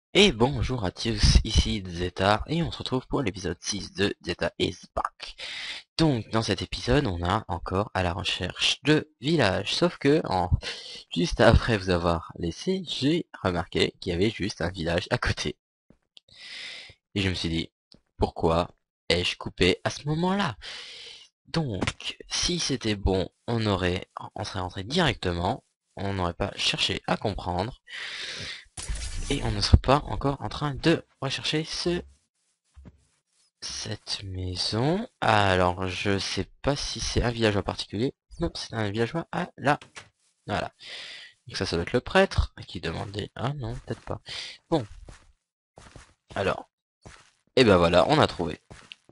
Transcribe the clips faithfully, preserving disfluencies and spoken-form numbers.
Et bonjour à tous, ici Zeta, et on se retrouve pour l'épisode six de Zeta is Back. Donc, dans cet épisode, on a encore à la recherche de villages, sauf que, en, juste après vous avoir laissé, j'ai remarqué qu'il y avait juste un village à côté. Et je me suis dit, pourquoi ai-je coupé à ce moment-là? Donc, si c'était bon, on aurait, on serait rentré directement, on n'aurait pas cherché à comprendre, et on ne serait pas encore en train de rechercher ce cette maison. Alors, je sais pas si c'est un villageois particulier. Non, c'est un villageois à là. Voilà. Donc ça, ça doit être le prêtre qui demandait. Ah non, peut-être pas. Bon. Alors. Et ben voilà, on a trouvé.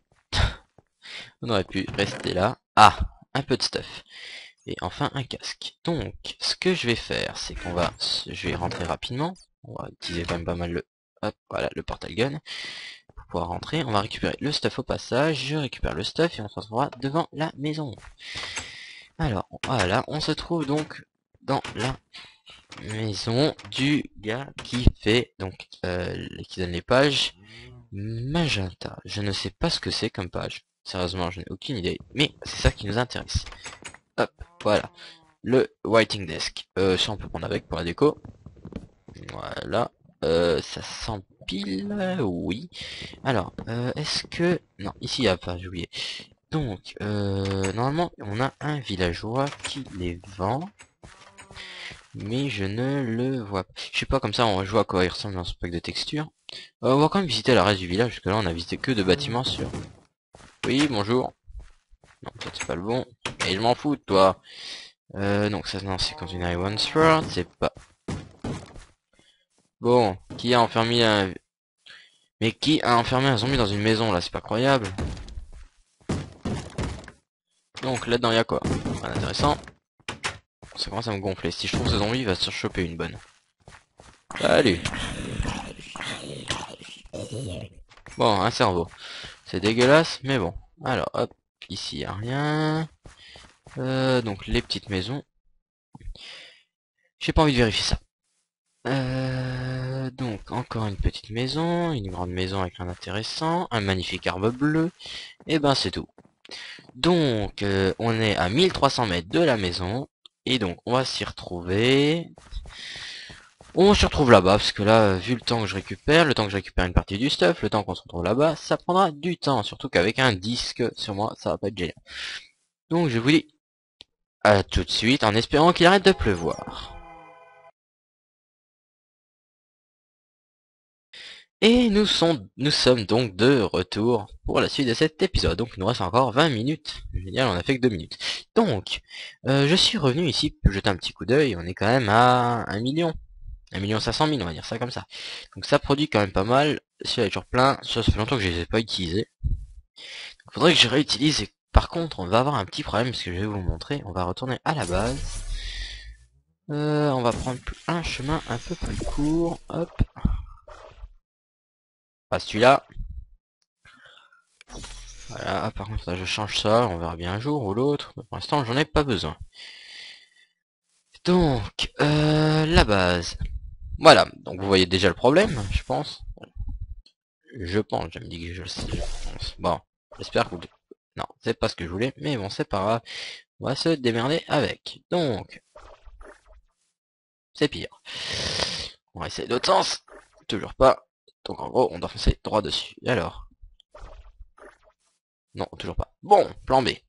On aurait pu rester là. Ah, un peu de stuff. Et enfin, un casque. Donc, ce que je vais faire, c'est qu'on va... Je vais rentrer rapidement. On va utiliser quand même pas mal le... Hop, voilà, le portal gun. Pour pouvoir rentrer, on va récupérer le stuff au passage. Je récupère le stuff et on se retrouvera devant la maison. Alors, voilà, on se trouve donc dans la maison du gars qui fait, donc, euh, qui donne les pages magenta. Je ne sais pas ce que c'est comme page. Sérieusement, je n'ai aucune idée. Mais c'est ça qui nous intéresse. Hop, voilà. Le writing desk. Euh, ça on peut prendre avec pour la déco. Voilà. Euh, ça s'empile, oui. Alors, euh, est-ce que... Non, ici il n'y a pas, j'ai oublié. Donc, euh, normalement, on a un villageois qui les vend. Mais je ne le vois pas. Je sais pas, comme ça, on voit à quoi il ressemble dans ce pack de texture. Euh, on va quand même visiter la reste du village, parce que là, on a visité que deux bâtiments sur... Oui, bonjour. Non, peut-être c'est pas le bon. Et je m'en fous de toi. Euh, donc ça, non, c'est Continuary One Sword, c'est pas... Bon, qui a enfermé un... Mais qui a enfermé un zombie dans une maison, là? C'est pas croyable. Donc, là-dedans, il y a quoi? Pas intéressant. Ça commence à me gonfler. Si je trouve ce zombie, il va se choper une bonne. Salut. Bon, un cerveau. C'est dégueulasse, mais bon. Alors, hop, ici, y a rien. Euh, donc, les petites maisons. J'ai pas envie de vérifier ça. Euh, donc, encore une petite maison, une grande maison avec rien d'intéressant, un magnifique arbre bleu, et ben c'est tout. Donc, euh, on est à mille trois cents mètres de la maison, et donc on va s'y retrouver. On se retrouve là-bas, parce que là, vu le temps que je récupère, le temps que je récupère une partie du stuff, le temps qu'on se retrouve là-bas, ça prendra du temps, surtout qu'avec un disque sur moi, ça va pas être génial. Donc je vous dis à tout de suite, en espérant qu'il arrête de pleuvoir. Et nous, sont, nous sommes donc de retour pour la suite de cet épisode. Donc il nous reste encore vingt minutes. Génial, on a fait que deux minutes. Donc, euh, je suis revenu ici pour jeter un petit coup d'œil. On est quand même à un million. un million cinq cent mille, on va dire ça comme ça. Donc ça produit quand même pas mal. Celui-là est toujours plein. Ça, ça fait longtemps que je les ai pas utilisés. Il faudrait que je réutilise. Et par contre, on va avoir un petit problème, parce que je vais vous montrer. On va retourner à la base. Euh, on va prendre un chemin un peu plus court. Hop. Pas celui-là. Voilà, par contre là je change ça, on verra bien un jour ou l'autre. Pour l'instant j'en ai pas besoin. Donc, euh, la base. Voilà, donc vous voyez déjà le problème, je pense. Je pense, je me dis que je le sais, je pense. Bon, j'espère que vous... Non, c'est pas ce que je voulais, mais bon, c'est pas grave. On va se démerder avec. Donc, c'est pire. On va essayer l'autre sens. Toujours pas. Donc en gros, on doit foncer droit dessus. Et alors? Non, toujours pas. Bon, plan B.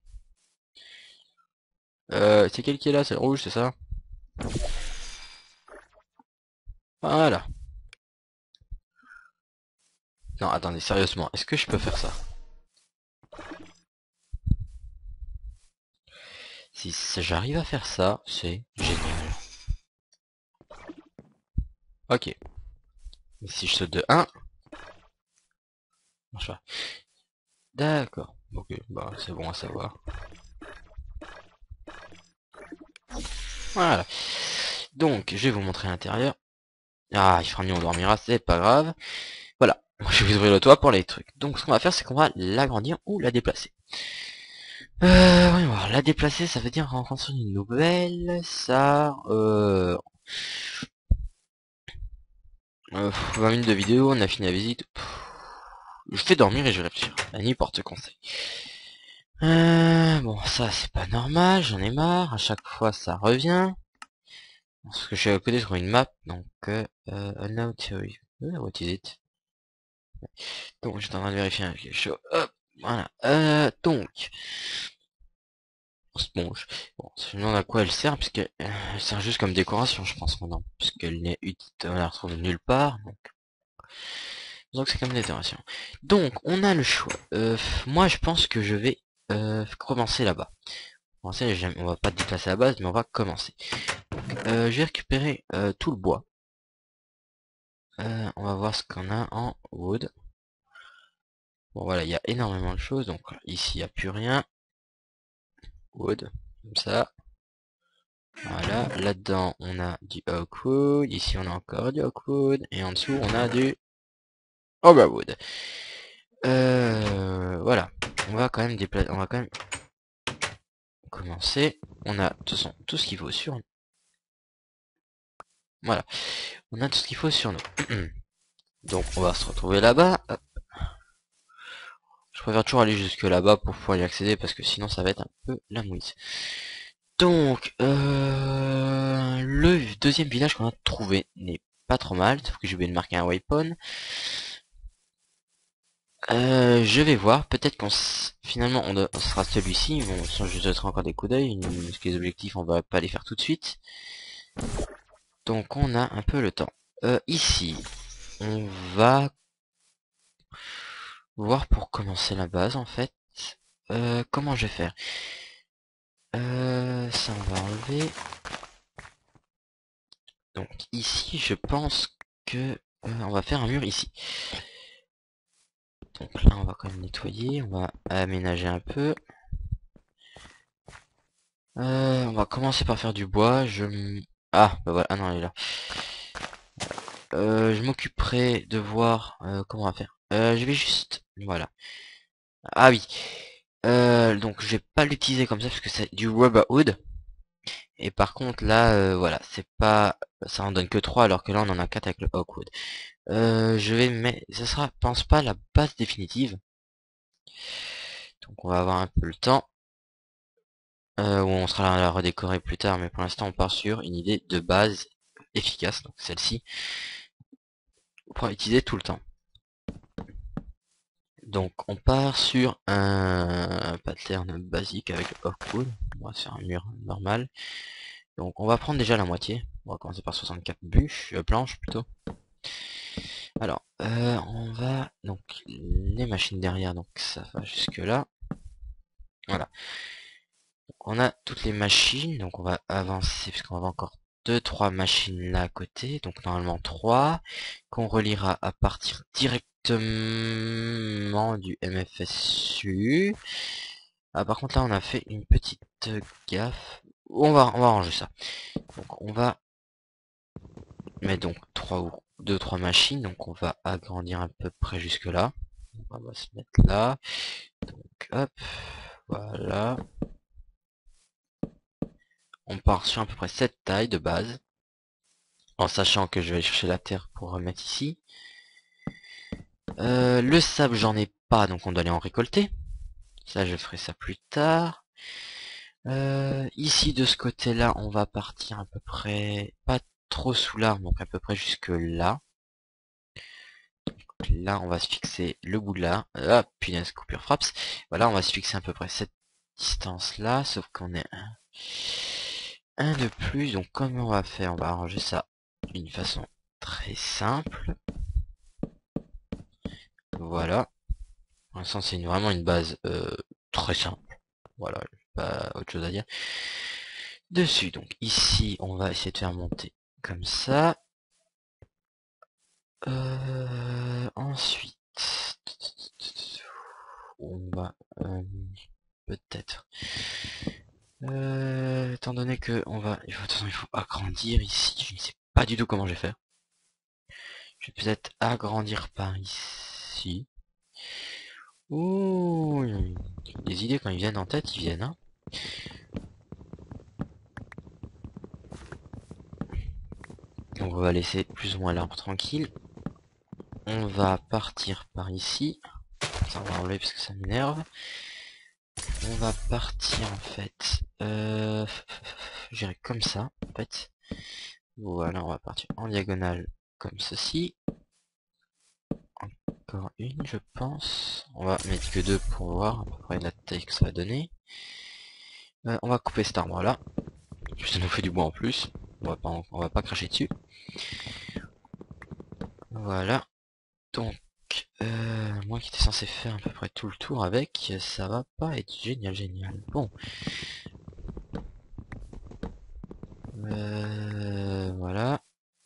Euh, c'est quel qui est là? C'est le rouge, c'est ça? Voilà. Non, attendez, sérieusement, est-ce que je peux faire ça? Si j'arrive à faire ça, c'est génial. Ok. Mais si je saute de un, marche pas. D'accord. Ok, bah c'est bon à savoir. Voilà. Donc, je vais vous montrer l'intérieur. Ah, il fera mieux, on dormira, c'est pas grave. Voilà. Je vais ouvrir le toit pour les trucs. Donc, ce qu'on va faire, c'est qu'on va l'agrandir ou la déplacer. Euh, voyons voir. La déplacer, ça veut dire rencontrer une nouvelle. Ça, euh... Euh, pff, vingt minutes de vidéo, on a fini la visite. Pff, je fais dormir et je réfléchir. À n'importe conseil. Euh, bon, ça c'est pas normal, j'en ai marre. À chaque fois ça revient. Parce que je suis à côté sur une map, donc euh, euh, now theory. Uh, what is it? Donc j'étais en train de vérifier quelque chose. Hop, voilà. Euh, donc sponge. Bon, je me demande à quoi elle sert, puisque euh, elle sert juste comme décoration, je pense maintenant, puisqu'elle n'est utile, on la retrouve nulle part. Donc donc c'est comme décoration. Donc on a le choix. Euh, moi je pense que je vais euh, commencer là-bas. Commencer, j'aime- on va pas déplacer la base, mais on va commencer. Donc, euh, je vais récupérer euh, tout le bois. Euh, on va voir ce qu'on a en wood. Bon voilà, il y a énormément de choses. Donc ici il n'y a plus rien. Wood, comme ça. Voilà, là-dedans on a du oakwood, ici on a encore du oakwood, et en dessous on a du overwood. Euh, voilà, on va quand même déplacer, on va quand même commencer. On a de toute façon tout ce qu'il faut sur nous. Voilà, on a tout ce qu'il faut sur nous. Donc on va se retrouver là-bas. Je préfère toujours aller jusque là-bas pour pouvoir y accéder parce que sinon ça va être un peu la mouise. Donc, euh, le deuxième village qu'on a trouvé n'est pas trop mal, sauf que j'ai oublié de marquer un waypoint. Euh, je vais voir, peut-être qu'on finalement on, on sera celui-ci, bon, sans je jetterai encore des coups d'œil, parce que les objectifs on va pas les faire tout de suite. Donc on a un peu le temps. Euh, ici, on va voir pour commencer la base en fait. Euh, comment je vais faire? Euh, ça on va enlever. Donc ici, je pense que euh, on va faire un mur ici. Donc là, on va quand même nettoyer, on va aménager un peu. Euh, on va commencer par faire du bois. Je m- ah bah voilà, ah non, elle est là. Euh, je m'occuperai de voir euh, comment on va faire. Euh, je vais juste, voilà. Ah oui. Euh, donc je vais pas l'utiliser comme ça parce que c'est du rubber wood. Et par contre là, euh, voilà, c'est pas, ça en donne que trois alors que là on en a quatre avec le oakwood. Euh, je vais mettre, ce sera, pense pas la base définitive. Donc on va avoir un peu le temps. Euh, où on sera là à la redécorer plus tard, mais pour l'instant on part sur une idée de base efficace, donc celle-ci, pour utiliser tout le temps. Donc on part sur un pattern basique avec off-wood, on va faire un mur normal. Donc on va prendre déjà la moitié, on va commencer par soixante-quatre bûches, euh, planches plutôt. Alors, euh, on va, donc les machines derrière, donc ça va jusque là. Voilà. Donc, on a toutes les machines, donc on va avancer, puisqu'on va avoir encore deux trois machines là à côté, donc normalement trois, qu'on reliera à partir directement du M F S U. Ah, par contre là on a fait une petite gaffe. On va on va ranger ça. Donc on va mettre donc trois ou deux trois machines, donc on va agrandir à peu près jusque là. On va se mettre là. Donc hop, voilà. On part sur à peu près cette taille de base. En sachant que je vais aller chercher la terre pour remettre ici. Euh, le sable, j'en ai pas, donc on doit aller en récolter. Ça, je ferai ça plus tard. Euh, ici, de ce côté-là, on va partir à peu près, pas trop sous l'arbre, donc à peu près jusque là. Donc là, on va se fixer le bout de là. Ah, punaise, coupure fraps. Voilà, on va se fixer à peu près cette distance-là, sauf qu'on est un, un de plus. Donc, comment on va faire? On va arranger ça d'une façon très simple. Voilà. Pour l'instant, c'est une- vraiment une base euh, très simple. Voilà, pas autre chose à dire. Dessus, donc ici, on va essayer de faire monter comme ça. Euh, ensuite, on va euh, peut-être, euh, étant donné que on va, il faut, de toute façon, il faut agrandir ici. Je ne sais pas du tout comment je vais faire. Je vais peut-être agrandir par ici. Ouh, les idées quand ils viennent en tête, ils viennent, hein. Donc on va laisser plus ou moins l'arbre tranquille. On va partir par ici. Ça, on va enlever parce que ça m'énerve. On va partir en fait. Euh, J'irai comme ça en fait. Voilà, on va partir en diagonale comme ceci. Encore une, je pense. On va mettre que deux pour voir à peu près la taille que ça va donner. Euh, on va couper cet arbre là. Ça nous fait du bois en plus. On va pas, on va pas cracher dessus. Voilà. Donc, euh, moi qui étais censé faire à peu près tout le tour avec, ça va pas être génial, génial. Bon. Euh, voilà.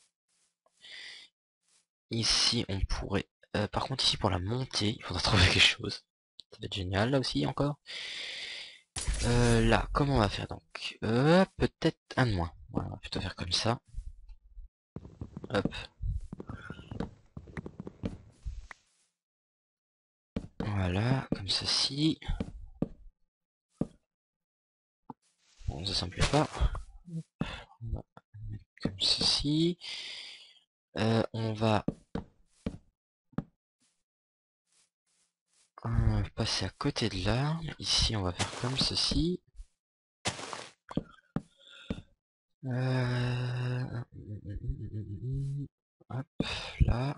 Ici, on pourrait... Euh, par contre, ici, pour la montée, il faudra trouver quelque chose. Ça va être génial, là aussi, encore. Euh, là, comment on va faire, donc euh, peut-être un de moins. Voilà, on va plutôt faire comme ça. Hop. Voilà, comme ceci. Bon, ça ne plaît pas. On va mettre comme ceci. Euh, on va euh, passer à côté de là. Ici, on va faire comme ceci. Euh... Hop, là.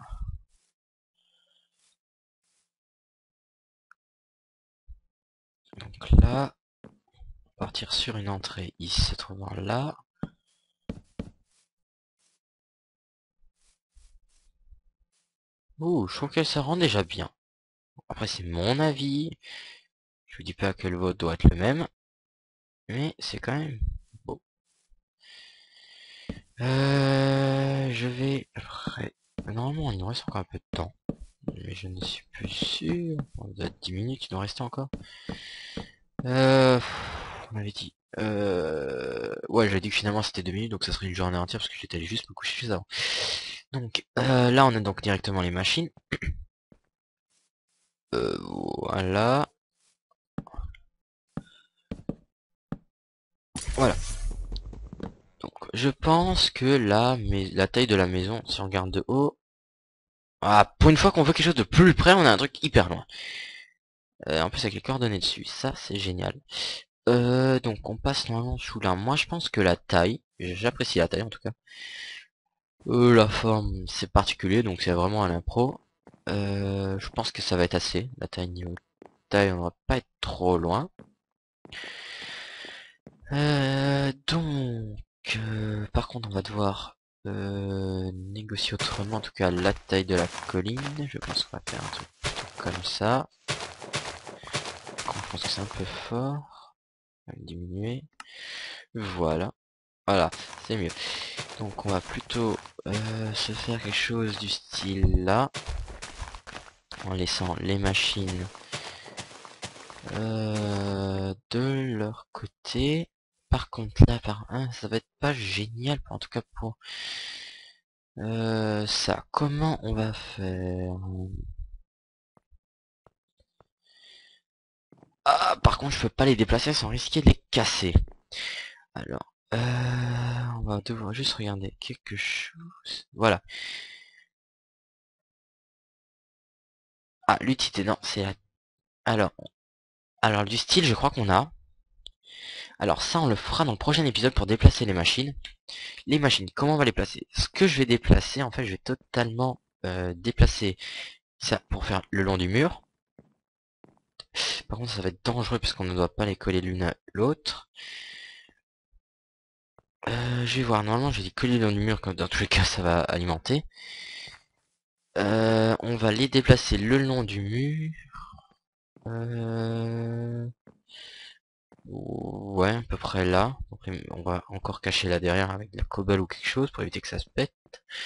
Donc là, partir sur une entrée ici se trouvant là. Ouh, je trouve que ça rend déjà bien. Après, c'est mon avis. Je vous dis pas que le vôtre doit être le même. Mais c'est quand même beau. Euh, je vais... Après... Normalement, il nous reste encore un peu de temps. Mais je ne suis plus sûr. On doit être dix minutes, il nous reste encore. Euh... On avait dit... Euh... Ouais, j'avais dit que finalement c'était deux minutes, donc ça serait une journée entière, parce que j'étais allé juste me coucher juste avant. Donc, euh, là, on a donc directement les machines. Euh, voilà. Voilà. Donc, je pense que là, mais la taille de la maison, si on regarde de haut... Ah, pour une fois qu'on veut quelque chose de plus près, on a un truc hyper loin. Euh, en plus avec les coordonnées dessus, ça c'est génial. Euh, donc on passe normalement sous là. Moi je pense que la taille, j'apprécie la taille en tout cas. Euh, la forme c'est particulier, donc c'est vraiment à l'impro. Euh, je pense que ça va être assez. La taille niveau taille, on va pas être trop loin. Euh, donc, euh, par contre on va devoir euh, négocier autrement, en tout cas la taille de la colline. Je pense qu'on va faire un truc plutôt comme ça. Je pense que c'est un peu fort. On va le diminuer. Voilà. Voilà, c'est mieux. Donc on va plutôt euh, se faire quelque chose du style là. En laissant les machines euh, de leur côté. Par contre là, par un, ça va être pas génial, en tout cas pour euh, ça. Comment on va faire? Ah, par contre, je peux pas les déplacer sans risquer de les casser. Alors, euh, on va devoir juste regarder quelque chose. Voilà. Ah, l'utilité, non, c'est la... Alors, alors du style, je crois qu'on a. Alors ça, on le fera dans le prochain épisode pour déplacer les machines. Les machines, comment on va les placer? Ce que je vais déplacer, en fait, je vais totalement euh, déplacer ça pour faire le long du mur. Par contre, ça va être dangereux parce qu'on ne doit pas les coller l'une à l'autre. Euh, je vais voir, normalement, je vais les coller le long du mur, comme dans tous les cas, ça va alimenter. Euh, on va les déplacer le long du mur. Euh... Ouais, à peu près là. Après, on va encore cacher là derrière avec de la cobble ou quelque chose pour éviter que ça se pète.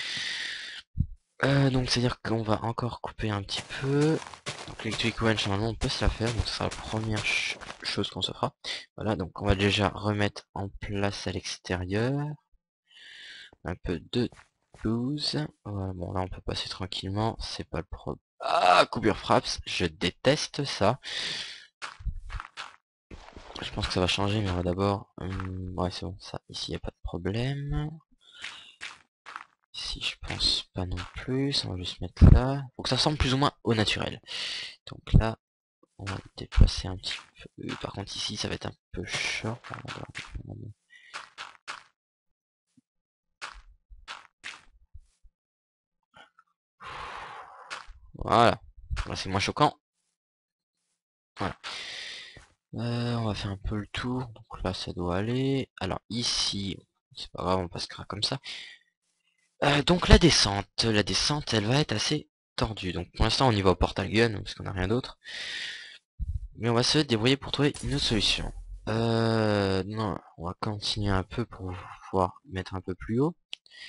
Euh, donc c'est à dire qu'on va encore couper un petit peu. Donc l'électric wrench normalement on peut se la faire, donc ce sera la première ch chose qu'on se fera. Voilà, donc on va déjà remettre en place à l'extérieur un peu de douze. Voilà, bon là on peut passer tranquillement, c'est pas le problème. Ah, coupure fraps, je déteste ça. Je pense que ça va changer, mais on va d'abord... Hum, ouais c'est bon, ça, ici y a pas de problème. Ici, je pense pas non plus. On va juste mettre là. Faut que ça ressemble plus ou moins au naturel. Donc là, on va le déplacer un petit peu. Par contre, ici, ça va être un peu short. Voilà. Là, c'est moins choquant. Voilà. Euh, on va faire un peu le tour. Donc là, ça doit aller. Alors ici, c'est pas grave, on passera comme ça. Euh, donc la descente. La descente, elle va être assez tordue. Donc pour l'instant, on y va au portal gun, parce qu'on n'a rien d'autre. Mais on va se débrouiller pour trouver une autre solution. Euh, non, on va continuer un peu pour pouvoir mettre un peu plus haut.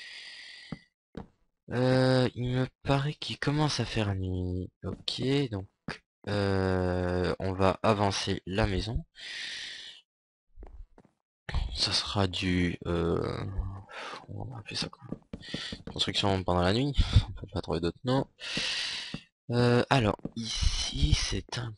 Euh, il me paraît qu'il commence à faire nuit. Ok, donc euh, on va avancer la maison. Ça sera du... Euh, on va appeler ça quoi. Construction pendant la nuit. On peut pas trouver d'autres noms. Euh, alors, ici, c'est un...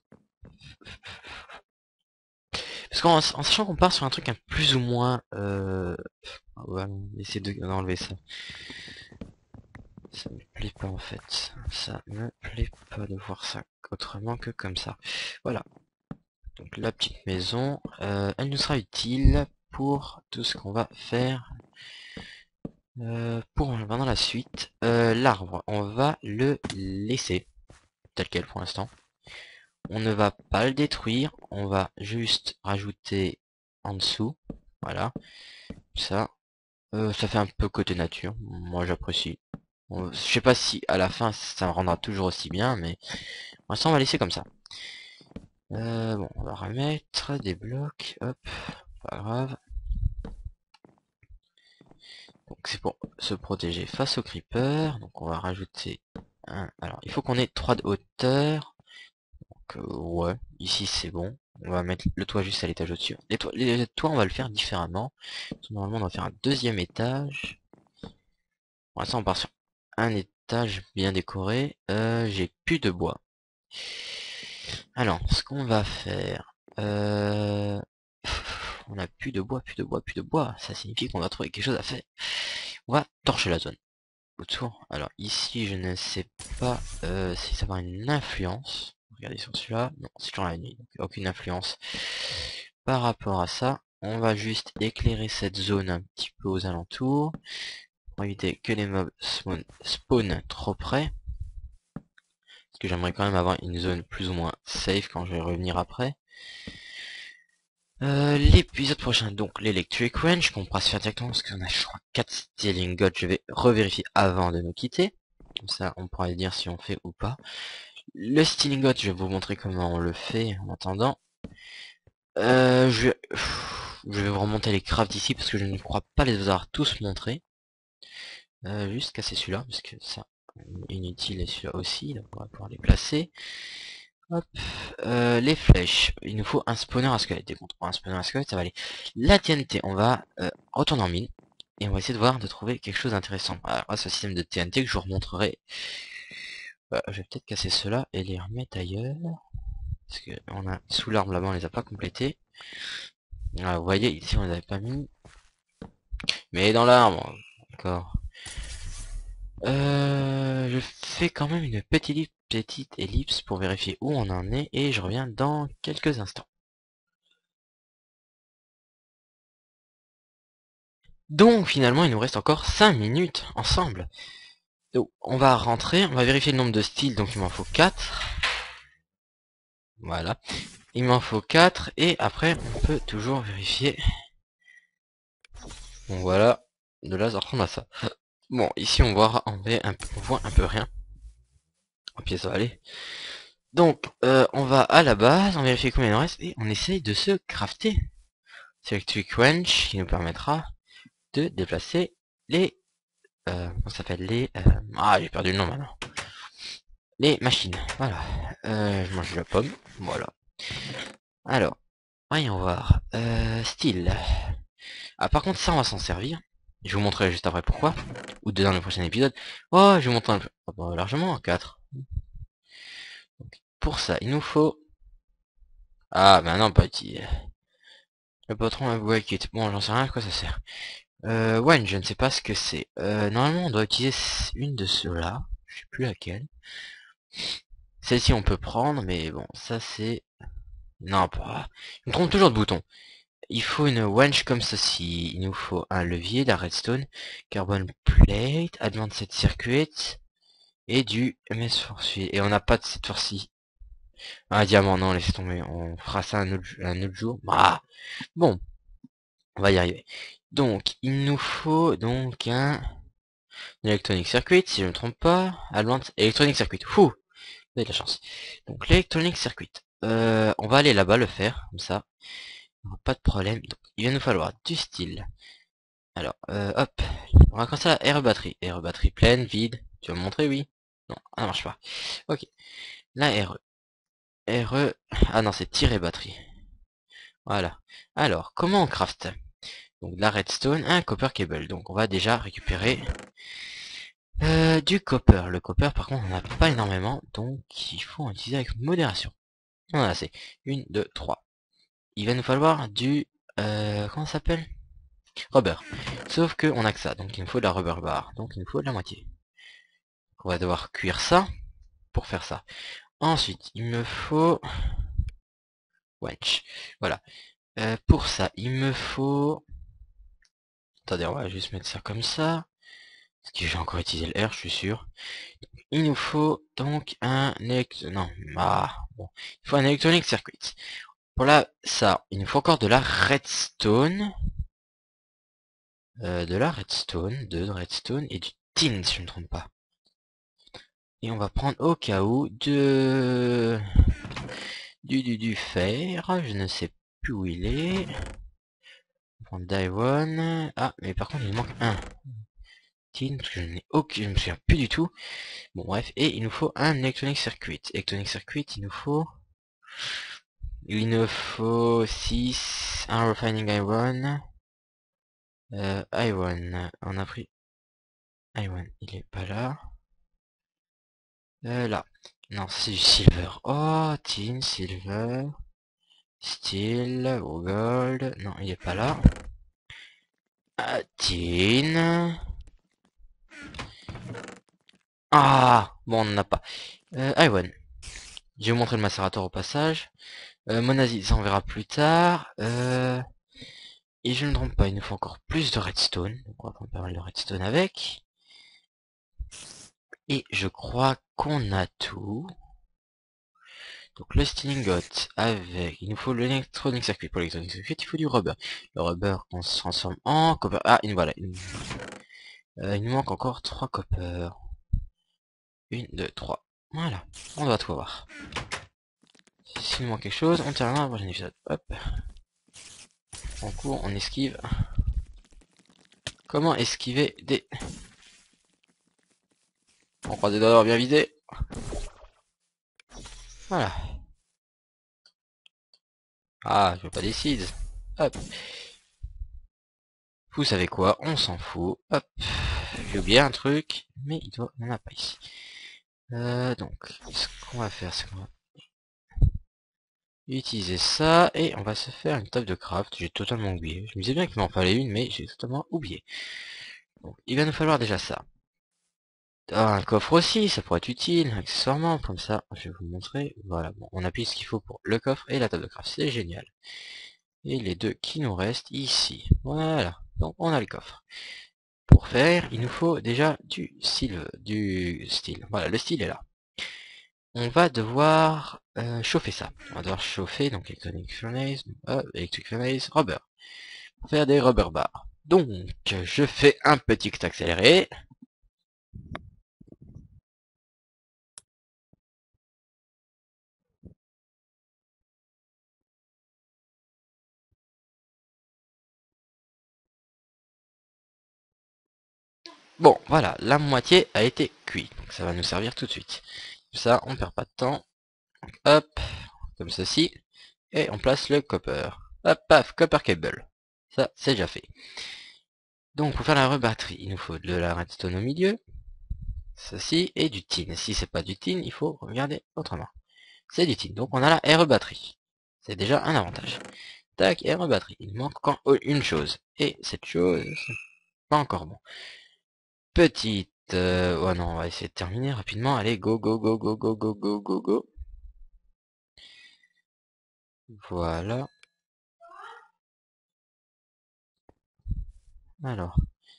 Parce qu'en en sachant qu'on part sur un truc un plus ou moins... Euh... On va essayer d'enlever ça. Ça me plaît pas en fait. Ça me plaît pas de voir ça autrement que comme ça. Voilà. Donc la petite maison, euh, elle nous sera utile pour tout ce qu'on va faire. Euh, pour pendant la suite, euh, l'arbre, on va le laisser tel quel pour l'instant. On ne va pas le détruire, on va juste rajouter en dessous. Voilà. Ça, euh, ça fait un peu côté nature. Moi j'apprécie. Je sais pas si à la fin ça rendra toujours aussi bien, mais pour l'instant on va laisser comme ça. Euh, bon, on va remettre des blocs, hop, pas grave. Donc c'est pour se protéger face au creeper. Donc on va rajouter un. Alors il faut qu'on ait trois de hauteur. Donc euh, ouais, ici c'est bon. On va mettre le toit juste à l'étage au-dessus. Les, toits, les toits on va le faire différemment. Normalement on va faire un deuxième étage. Pour l'instant on part sur un étage bien décoré. Euh, j'ai plus de bois. Alors, ce qu'on va faire, euh... on a plus de bois, plus de bois, plus de bois. Ça signifie qu'on va trouver quelque chose à faire. On va torcher la zone autour. Alors ici, je ne sais pas euh, si ça va avoir une influence. Regardez sur celui-là. Non, c'est toujours la nuit, donc aucune influence par rapport à ça. On va juste éclairer cette zone un petit peu aux alentours pour éviter que les mobs spawn, spawn trop près. Parce que j'aimerais quand même avoir une zone plus ou moins safe quand je vais revenir après. Euh, l'épisode prochain, donc l'Electric Wrench, qu'on pourra se faire directement parce qu'on a je crois quatre Stealing God, je vais revérifier avant de nous quitter. Comme ça on pourra dire si on fait ou pas. Le Stealing God, je vais vous montrer comment on le fait en attendant. Euh, je, vais... je vais vous remonter les crafts ici parce que je ne crois pas les avoir tous montrés. Euh, juste casser celui-là parce que ça inutile et celui-là aussi, donc on va pouvoir les placer. Hop, euh, les flèches, il nous faut un spawner à squelette. Dès qu'on trouve un spawner à squelette, ça va aller. La T N T, on va euh, retourner en mine et on va essayer de voir de trouver quelque chose d'intéressant. Alors, grâce au système de T N T que je vous remontrerai, euh, je vais peut-être casser ceux-là et les remettre ailleurs parce que on a sous l'arbre là-bas, on les a pas complétés. Alors, vous voyez, ici on les avait pas mis, mais dans l'arbre, d'accord. Euh, je fais quand même une petite, petite ellipse pour vérifier où on en est et je reviens dans quelques instants. Donc finalement il nous reste encore cinq minutes ensemble. Donc on va rentrer, on va vérifier le nombre de styles, donc il m'en faut quatre. Voilà. Il m'en faut quatre et après on peut toujours vérifier. Bon voilà, de là ça ressemble à ça. Bon ici on voit, on voit un peu, on voit un peu rien. Ok ça va aller. Donc euh, on va à la base, on vérifie combien il en reste et on essaye de se crafter. C'est Electric Wrench qui nous permettra de déplacer les... Euh, comment ça s'appelle les... Euh, ah j'ai perdu le nom maintenant. Les machines, voilà. Euh, je mange la pomme, voilà. Alors, voyons voir. Euh, style. Ah par contre ça on va s'en servir. Je vous montrerai juste après pourquoi. Ou dans le prochain épisode. Oh je vous montre un peu. Oh, bah, largement quatre. Donc, pour ça il nous faut... Ah bah non pas petit. Le patron a qui est... Bon j'en sais rien à quoi ça sert. Euh, ouais, je ne sais pas ce que c'est. Euh, normalement, on doit utiliser une de ceux-là. Je sais plus laquelle. Celle-ci, on peut prendre, mais bon, ça c'est... Non, pas... Je me trompe toujours de bouton. Il faut une winch comme ceci. Il nous faut un levier, de la redstone, carbon plate, advanced circuit, et du M S Force. Et on n'a pas de cette fois-ci. Un diamant, non, laisse tomber. On fera ça un autre, un autre jour. Ah, bon, on va y arriver. Donc, il nous faut donc un Electronic Circuit, si je ne me trompe pas. Advanced Electronic Circuit. Fou, vous avez de la chance. Donc, l'Electronic Circuit. Euh, on va aller là-bas le faire, comme ça. Pas de problème. Donc, il va nous falloir du style. Alors, euh, hop. On va commencer à R E batterie. R E batterie pleine, vide. Tu vas me montrer, oui? Non, ça marche pas. Ok. La R E. R E. Ah non, c'est tirer batterie. Voilà. Alors, comment on craft? Donc, de la redstone, un copper cable. Donc, on va déjà récupérer euh, du copper. Le copper, par contre, on n'a pas énormément. Donc, il faut en utiliser avec modération. Voilà, c'est une, deux, trois. Il va nous falloir du... Euh, comment ça s'appelle? Rubber. Sauf que on a que ça, donc il nous faut de la rubber bar. Donc il nous faut de la moitié. On va devoir cuire ça pour faire ça. Ensuite, il me faut... Wedge. Voilà. Euh, pour ça, il me faut... Attendez, on va juste mettre ça comme ça. Parce que j'ai encore utilisé le R, je suis sûr. Il nous faut donc un... Non, ah, bon. Il faut un electronic circuit. Pour là, ça, il nous faut encore de la redstone. Euh, de la redstone, de redstone et du tin, si je ne me trompe pas. Et on va prendre au cas où de... Du, du, du fer, je ne sais plus où il est. On va prendre Daiwan. Ah, mais par contre il manque un. Tin, parce que je n'ai aucun, je me souviens plus du tout. Bon bref, et il nous faut un electronic circuit. Electronic circuit, il nous faut... Il nous faut six, un refining iron. Euh, iron, on a pris... Iron, il est pas là. Euh, là. Non, c'est du silver. Oh, tin, silver, steel, gold. Non, il est pas là. Ah, tin. Ah, bon, on n'en a pas. Euh, Iwan. Je vais vous montrer le macérateur au passage. Euh, Monazite, ça on verra plus tard. Euh, et je ne me trompe pas, il nous faut encore plus de redstone. Donc on va prendre pas mal de redstone avec. Et je crois qu'on a tout. Donc le steel ingot avec... Il nous faut l'électronic circuit. Pour l'électronic circuit, il faut du rubber. Le rubber qu'on se transforme en copper. Ah, il, voilà. Il, euh, il nous manque encore trois copper. Une, deux, trois. Voilà. On doit tout avoir. S'il nous manque quelque chose, on terminera le prochain épisode. Hop. On court, on esquive. Comment esquiver des... On croise des doigts d'avoir bien visé. Voilà. Ah, je veux pas des seeds. Hop. Vous savez quoi? On s'en fout. Hop. J'ai oublié un truc, mais il doit... on n'a pas ici. Euh, donc, ce qu'on va faire, c'est qu'on va utiliser ça, et on va se faire une table de craft. J'ai totalement oublié. Je me disais bien qu'il m'en fallait une, mais j'ai totalement oublié. Donc, il va nous falloir déjà ça. Ah, un coffre aussi, ça pourrait être utile, accessoirement, comme ça, je vais vous montrer. Voilà, bon, on appuie ce qu'il faut pour le coffre et la table de craft, c'est génial. Et les deux qui nous restent ici. Voilà, donc on a le coffre. Pour faire, il nous faut déjà du style, du style. Voilà, le style est là. On va devoir euh, chauffer ça. On va devoir chauffer, donc electronic furnace, euh, electric furnace, rubber. Pour faire des rubber bars. Donc, je fais un petit accéléré. Bon, voilà, la moitié a été cuit. Donc ça va nous servir tout de suite. Comme ça, on perd pas de temps. Donc, hop, comme ceci. Et on place le copper. Hop, paf, copper cable. Ça, c'est déjà fait. Donc, pour faire la rebatterie, il nous faut de la redstone au milieu. Ceci, et du tin. Si c'est pas du tin, il faut regarder autrement. C'est du tin. Donc, on a la R E batterie. C'est déjà un avantage. Tac, R E batterie. Il manque encore une chose. Et cette chose... pas encore bon. Petite... Euh... Oh non, on va essayer de terminer rapidement. Allez, go, go, go, go, go, go, go, go, go. Voilà. Alors.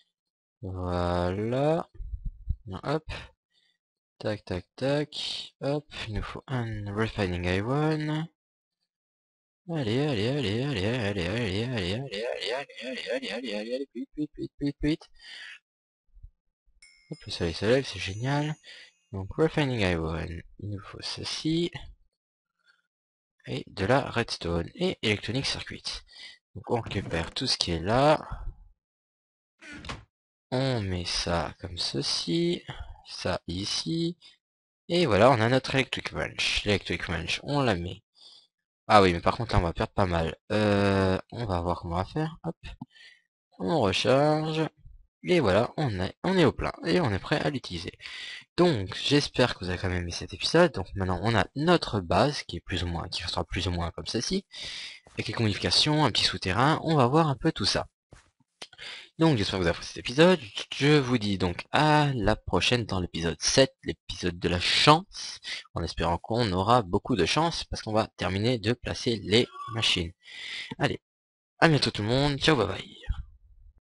Voilà. Hop. Tac, tac, tac. Hop. Il nous faut un refining iron. Allez, allez, allez, allez, allez, allez, allez, allez, allez, allez, allez, allez, allez, allez, allez, vite, vite, vite, vite, vite. Hop, le soleil se lève, c'est génial. Donc, refining iron, il nous faut ceci. Et de la redstone et electronic circuit. Donc, on récupère tout ce qui est là. On met ça comme ceci. Ça ici. Et voilà, on a notre electric wrench. L'electric wrench, on la met. Ah oui, mais par contre, là, on va perdre pas mal. Euh, on va voir comment on va faire. Hop. On recharge. Et voilà, on est, on est au plein. Et on est prêt à l'utiliser. Donc, j'espère que vous avez quand même aimé cet épisode. Donc maintenant, on a notre base, qui est plus ou moins, qui restera plus ou moins comme ceci. Avec quelques modifications, un petit souterrain. On va voir un peu tout ça. Donc, j'espère que vous avez apprécié cet épisode. Je vous dis donc à la prochaine dans l'épisode sept, l'épisode de la chance. En espérant qu'on aura beaucoup de chance, parce qu'on va terminer de placer les machines. Allez, à bientôt tout le monde. Ciao, bye bye.